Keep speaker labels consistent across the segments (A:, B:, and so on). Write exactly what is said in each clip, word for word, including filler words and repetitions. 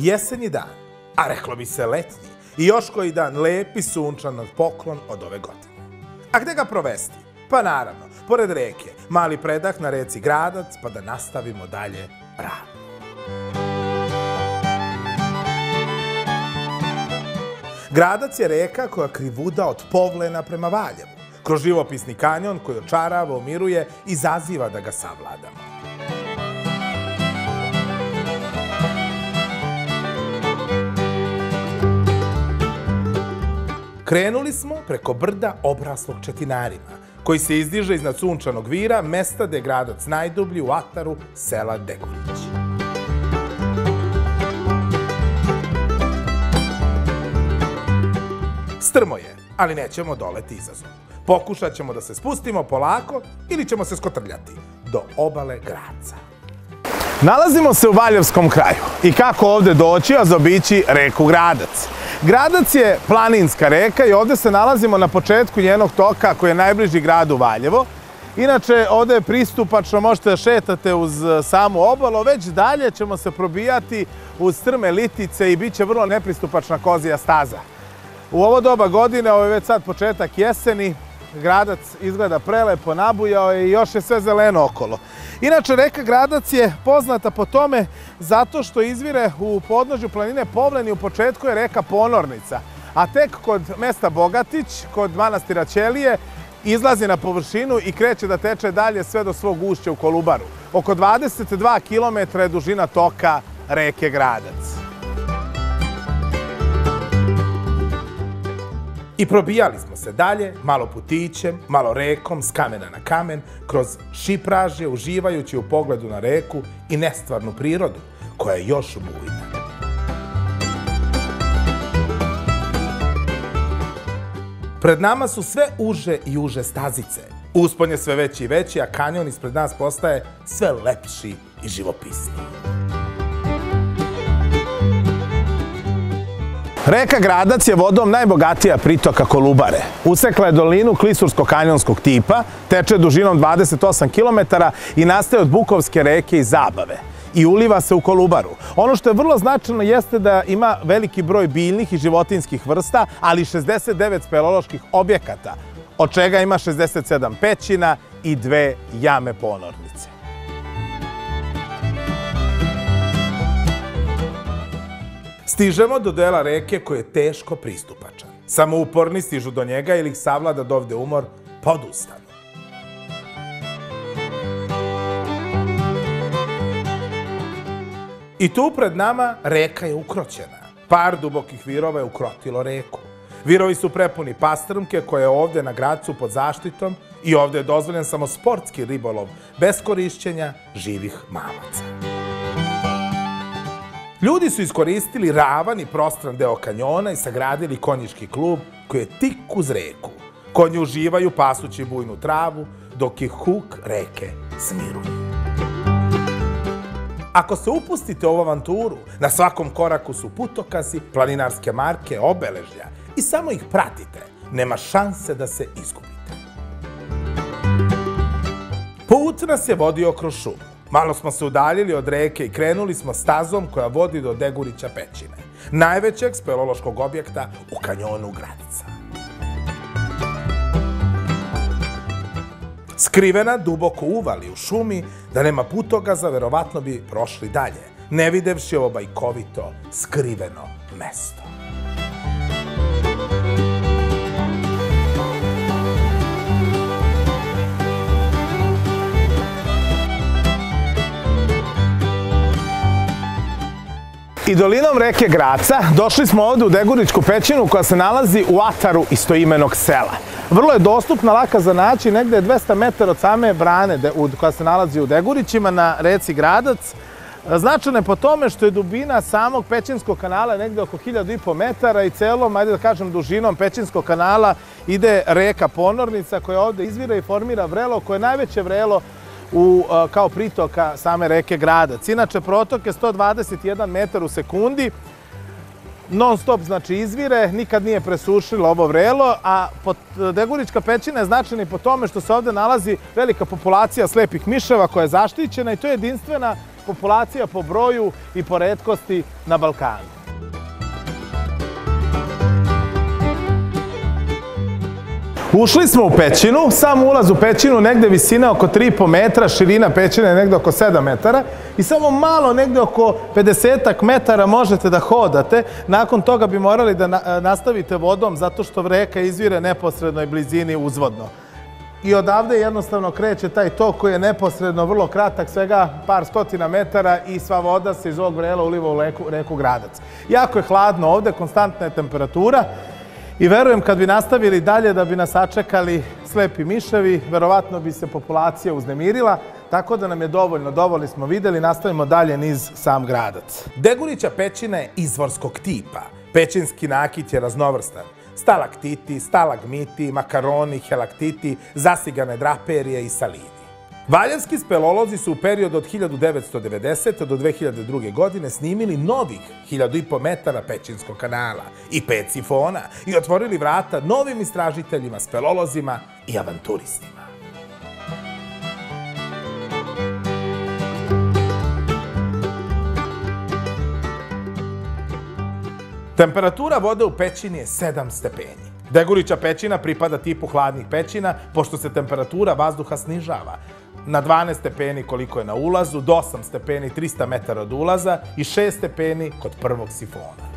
A: jesenji dan, a reklo bi se letnji, i još koji dan lepi sunčan poklon od ove godine. A gde ga provesti? Pa naravno, pored reke, mali predah na reci Gradac, pa da nastavimo dalje rad. Gradac je reka koja krivuda od Povlena prema Valjevu, kroz živopisni kanjon koji očarava, umiruje i zaziva da ga savladamo. Krenuli smo preko brda obraslog četinarima, koji se izdiže iznad Sunčanog vira, mesta gde je Gradac najdublji u ataru sela Degurić. Strmo je, ali nećemo doleti izazov. Pokušat ćemo da se spustimo polako ili ćemo se skotrljati do obale Gradca. Nalazimo se u Valjevskom kraju i kako ovde doći, a zaobići reku Gradac. Gradac je planinska reka i ovde se nalazimo na početku njenog toka koji je najbliži gradu Valjevo. Inače, ovde je pristupačno, možete da šetate uz samu obalu, već dalje ćemo se probijati uz strme litice i bit će vrlo nepristupačna kozija staza. U ovo doba godine, ovo je već sad početak jeseni, Gradac izgleda prelepo, nabujao je i još je sve zeleno okolo. Inače, reka Gradac je poznata po tome zato što izvire u podnožju planine Povlen i u početku je reka Ponornica, a tek kod mesta Bogatić, kod manastira Ćelije, izlazi na površinu i kreće da teče dalje sve do svog ušća u Kolubaru. Oko dvadeset dva kilometra je dužina toka reke Gradac. I probijali smo se dalje, malo putićem, malo rekom, s kamena na kamen, kroz šipražje, uživajući u pogledu na reku i nestvarnu prirodu, koja je još bujna. Pred nama su sve uže i uže stazice. Uspon je sve veći i veći, a kanjon ispred nas postaje sve lepši i živopisniji. Reka Gradac je vodom najbogatija pritoka Kolubare. Usekla je dolinu klisursko-kanjonskog tipa, teče dužinom dvadeset osam kilometara i nastaje od Bukovske reke i Zabave. I uliva se u Kolubaru. Ono što je vrlo značajno jeste da ima veliki broj biljnih i životinjskih vrsta, ali šezdeset devet speleoloških objekata, od čega ima šezdeset sedam pećina i dve jame ponornice. Stižemo do dela reke koji je teško pristupačan. Samo uporni stižu do njega ili ih savlada dovde umor, pa odustanu. I tu pred nama reka je ukroćena. Par dubokih virova je ukrotilo reku. Virovi su prepuni pastrmke koja je ovde na Gradcu pod zaštitom i ovde je dozvoljen samo sportski ribolov bez korišćenja živih mamaca. Ljudi su iskoristili ravan i prostran deo kanjona i sagradili konjički klub koji je tik uz reku. Konji uživaju pasući bujnu travu dok ih huk reke smiruje. Ako se upustite u ovu avanturu, na svakom koraku su putokazi, planinarske marke, obeležja i samo ih pratite, nema šanse da se izgubite. Put nas je vodio kroz šumu. Malo smo se udaljili od reke i krenuli smo stazom koja vodi do Degurića pećine, najvećeg speleološkog objekta u kanjonu Gradca. Skrivena duboko u uvali u šumi, da nema putogaza, verovatno bi prošli dalje, ne videvši ovo bajkovito, skriveno mesto. I dolinom reke Gradca došli smo ovde u Degurićku pećinu koja se nalazi u ataru istoimenog sela. Vrlo je dostupna, laka za naći, negde je dvesta metara od same brane koja se nalazi u Degurićima na reci Gradac. Značajno je po tome što je dubina samog pećinskog kanala negde oko hiljadu i po metara i celom, ajde da kažem, dužinom pećinskog kanala ide reka Ponornica koja ovde izvira i formira vrelo koje je najveće vrelo U, kao pritoka same reke Gradac. Inače, protok je sto dvadeset jedan metar u sekundi, non stop znači izvire, nikad nije presušilo ovo vrelo, a Degurićka pećina je značajna i po tome što se ovde nalazi velika populacija slepih miševa koja je zaštićena i to je jedinstvena populacija po broju i po retkosti na Balkanu. Ušli smo u pećinu, sam ulaz u pećinu negde visina oko tri i po metra, širina pećine je negde oko sedam metara i samo malo negde oko pedesetak metara možete da hodate. Nakon toga bi morali da nastavite vodom zato što reka izvire neposrednoj blizini uzvodno. I odavde jednostavno kreće taj tok koji je neposredno vrlo kratak, svega par stotina metara i sva voda se iz ovog vrela uliva u reku Gradac. Jako je hladno ovde, konstantna je temperatura. I verujem kad bi nastavili dalje da bi nas sačekali slepi miševi, verovatno bi se populacija uznemirila, tako da nam je dovoljno, dovoljno smo videli, nastavimo dalje niz sam Gradac. Degurića pećina je izvorskog tipa. Pećinski nakit je raznovrstan. Stalaktiti, stalagmiti, makaroni, helaktiti, zasigane draperije i salini. Valjevski speleolozi su u periodu od hiljadu devetsto devedesete. do dve hiljade druge. godine snimili novih hiljadu i po metara pećinskog kanala i pet sifona i otvorili vrata novim istražiteljima, speleolozima i avanturistima. Temperatura vode u pećini je sedam stepeni. Degurića pećina pripada tipu hladnih pećina, pošto se temperatura vazduha snižava na dvanaest stepeni koliko je na ulazu, do osam stepeni trista metara od ulaza i šest stepeni kod prvog sifona.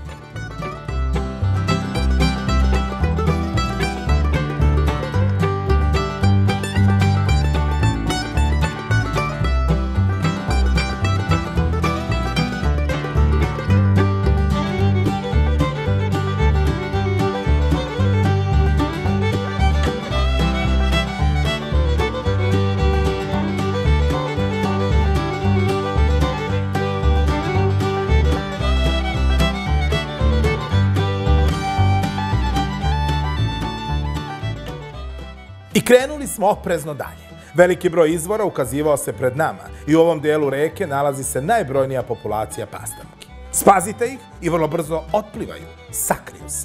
A: I krenuli smo oprezno dalje. Veliki broj izvora ukazivao se pred nama i u ovom delu reke nalazi se najbrojnija populacija pastrmki. Spazite ih i vrlo brzo otplivaju, sakriju se.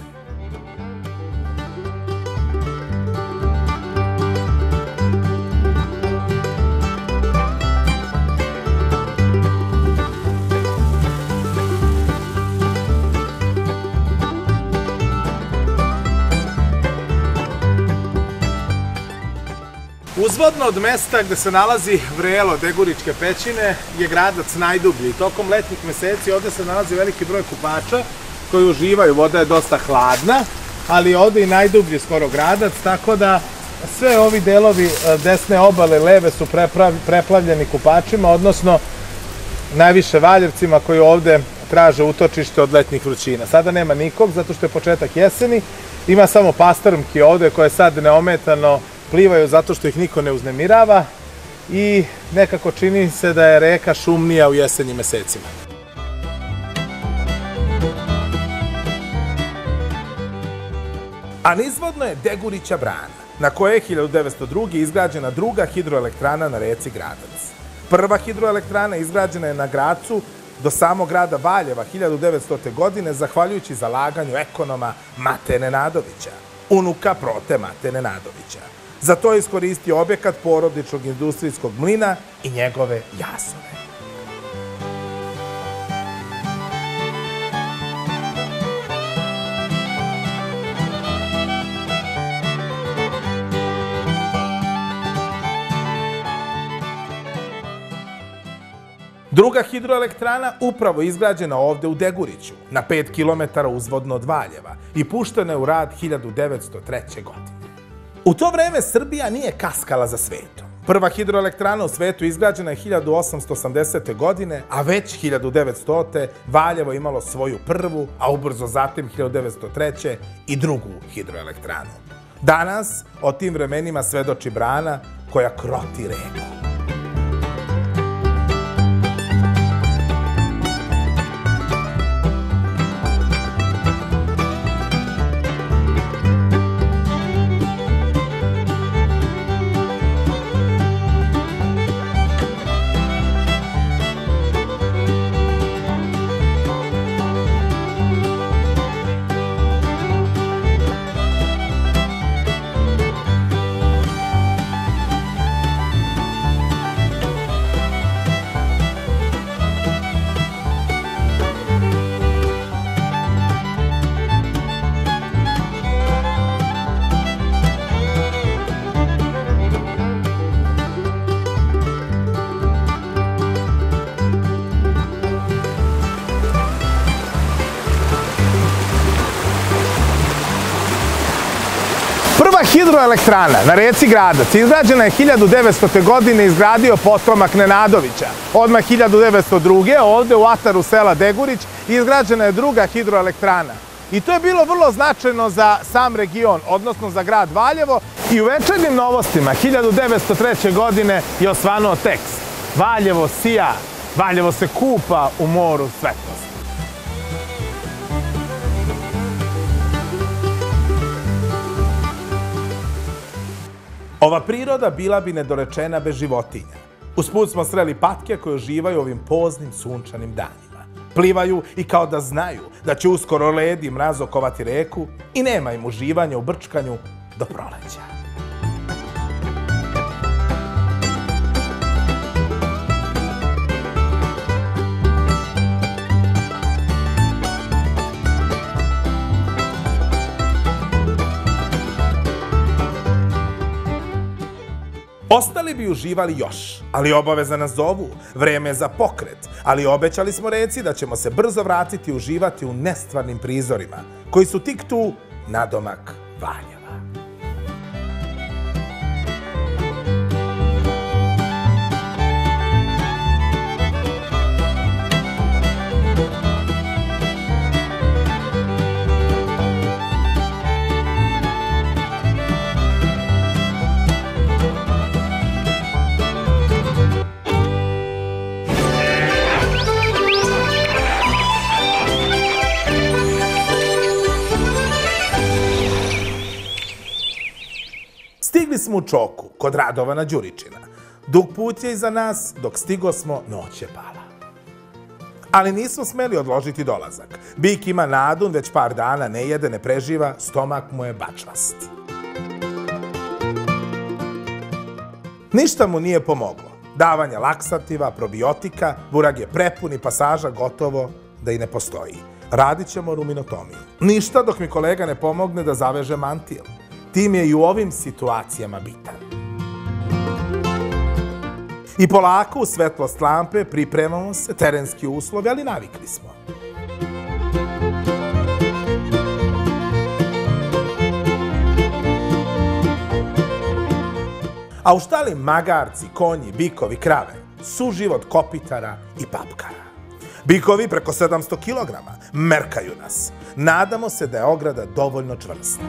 A: Uzvodno od mesta gde se nalazi vrelo Degurićke pećine je Gradac najdublji. Tokom letnjih meseci ovde se nalazi veliki broj kupača koji uživaju. Voda je dosta hladna, ali ovde i najdublji skoro Gradac, tako da sve ovi delovi desne obale, leve su preplavljeni kupačima, odnosno najviše Valjevcima koji ovde traže utočište od letnjih vrućina. Sada nema nikog zato što je početak jeseni, ima samo pastrmki ovde koje sad neometano plivaju zato što ih niko ne uznemirava i nekako čini se da je reka šumnija u jesenjim mesecima. A nizvodno je Degurića brana, na kojoj je hiljadu devetsto druge. izgrađena druga hidroelektrana na reci Gradac. Prva hidroelektrana izgrađena je na Gracu do samog grada Valjeva hiljadu devetstote. godine, zahvaljujući zalaganju ekonoma Mate Nenadovića, unuka prote Mate Nenadovića. Za to je iskoristio objekat porodičnog industrijskog mlina i njegove jasove. Druga hidroelektrana upravo izgrađena ovde u Deguriću, na pet kilometara uzvodno od Valjeva i puštena je u rad hiljadu devetsto treće. godine. U to vreme Srbija nije kaskala za svetom. Prva hidroelektrana u svetu izgrađena je hiljadu osamsto osamdesete. godine, a već hiljadu devetstote. Valjevo imalo svoju prvu, a ubrzo zatim hiljadu devetsto treće. i drugu hidroelektranu. Danas o tim vremenima svedoči brana koja kroti reku. Ova hidroelektrana na reci Gradac izgrađena je hiljadu devetstote. godine, izgradio potomak Nenadovića. Odmah hiljadu devetsto druge. ovde u ataru sela Degurić izgrađena je druga hidroelektrana. I to je bilo vrlo značajno za sam region, odnosno za grad Valjevo. I u Večernjim novostima hiljadu devetsto treće. godine je osvanuo tekst: Valjevo sija, Valjevo se kupa u moru svetlosti. Ova priroda bila bi nedorečena bez životinja. Usput smo sreli patke koje uživaju ovim poznim sunčanim danima. Plivaju i kao da znaju da će uskoro led i mraz okovati reku i nema im uživanja u brčkanju do proleća. Ostali bi uživali još, ali obaveza nas zovu, vreme je za pokret, ali obećali smo reci da ćemo se brzo vratiti i uživati u nestvarnim prizorima, koji su tik tu nadomak Valjeva. Stigli smo u Čoku, kod Radovana Đuričina. Dug put je iza nas, dok stigo smo, noć je pala. Ali nismo smeli odložiti dolazak. Bik ima nadun, već par dana ne jede, ne preživa, stomak mu je bačvast. Ništa mu nije pomoglo. Davanje laksativa, probiotika, burag je prepun i pasaža gotovo da i ne postoji. Radit ćemo ruminotomiju. Ništa dok mi kolega ne pomogne da zaveže mantil. Tim je i u ovim situacijama bitan. I polako u svetlost lampe pripremamo se, terenski uslovi, ali navikli smo. A u štali magarci, konji, bikovi, krave, suživot kopitara i papkara. Bikovi preko sedamsto kilograma merkaju nas. Nadamo se da je ograda dovoljno čvrsta.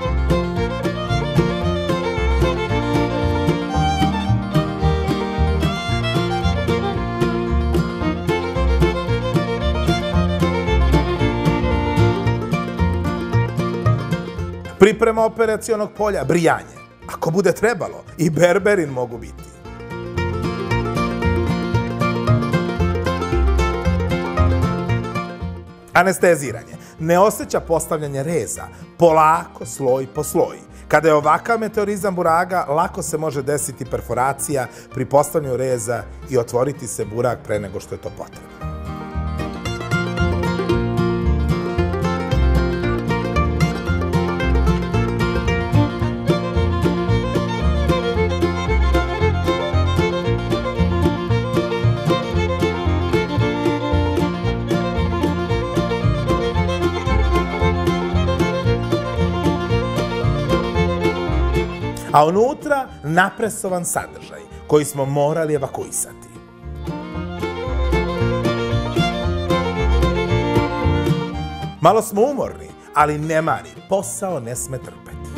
A: Priprema operacionog polja, brijanje. Ako bude trebalo, i berberin mogu biti. Anesteziranje. Ne osjeća postavljanje reza, polako, sloj po sloj. Kada je ovakav meteorizam buraga, lako se može desiti perforacija pri postavljanju reza i otvoriti se burag pre nego što je to potrebno. A unutra napresovan sadržaj koji smo morali evakuisati. Malo smo umorni, ali nemani, posao ne sme trpeti.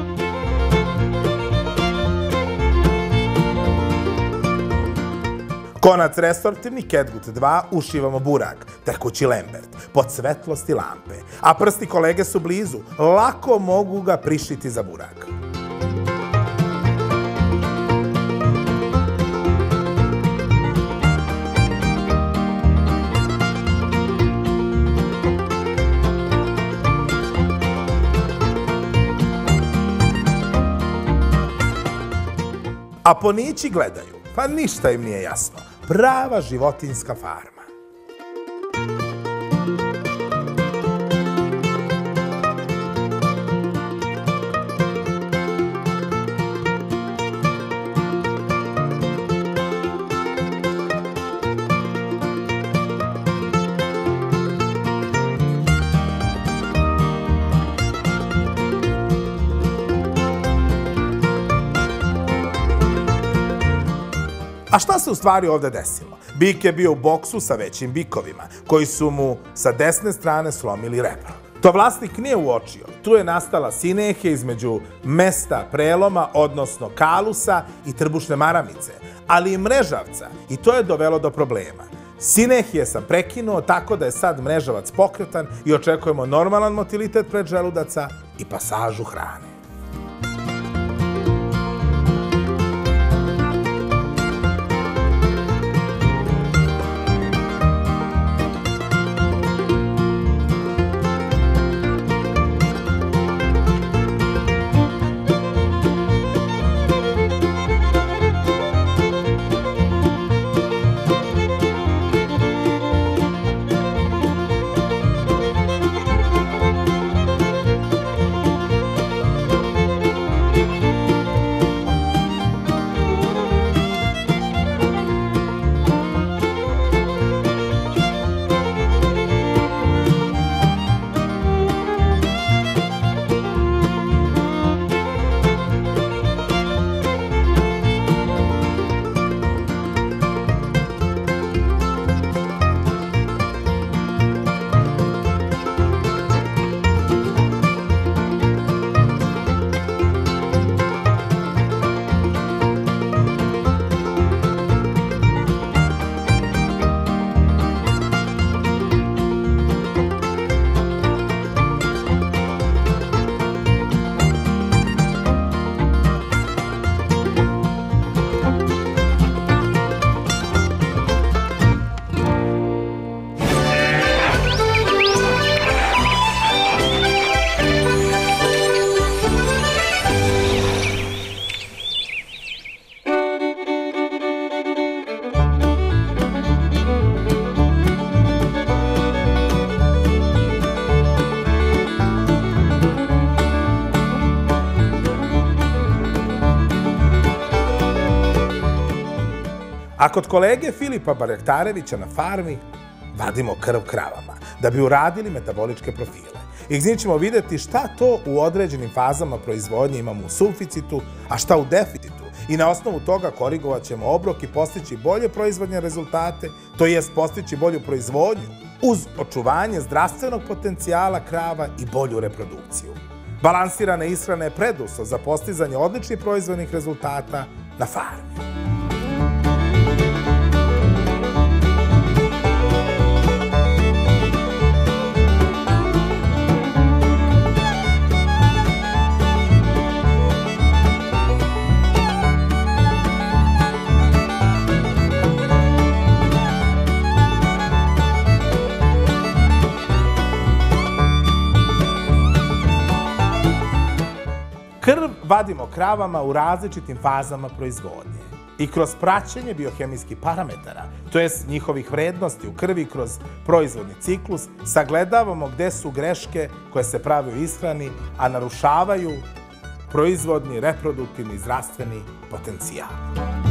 A: Konac resortivni Ketgut dva ušivamo burag, tekući lembert, pod svetlosti lampe, a prsti kolege su blizu, lako mogu ga prišiti za burag. A ponići gledaju, pa ništa im nije jasno. Prava životinjska farma. A šta se u stvari ovde desilo? Bik je bio u boksu sa većim bikovima, koji su mu sa desne strane slomili rebro. To vlasnik nije uočio. Tu je nastala sinehija između mesta preloma, odnosno kalusa i trbušne maramice, ali i mrežavca, i to je dovelo do problema. Sinehije sam prekinuo tako da je sad mrežavac pokretan i očekujemo normalan motilitet predželudaca i pasažu hrane. A kod kolege Filipa Barjaktarevića na farmi vadimo krv kravama da bi uradili metaboličke profile. Iz njih ćemo vidjeti šta to u određenim fazama proizvodnje imamo u suficitu, a šta u deficitu. I na osnovu toga korigovat ćemo obrok i postići bolje proizvodnje rezultate, to jest postići bolju proizvodnju uz očuvanje zdravstvenog potencijala krava i bolju reprodukciju. Balansirana ishrana je preduslov za postizanje odličnih proizvodnih rezultata na farmi. Krv vadimo kravama u različitim fazama proizvodnje i kroz praćenje biohemijskih parametara, to jest njihovih vrednosti u krvi kroz proizvodni ciklus, sagledavamo gde su greške koje se prave u ishrani, a narušavaju proizvodni, reproduktivni i zdravstveni potencijal.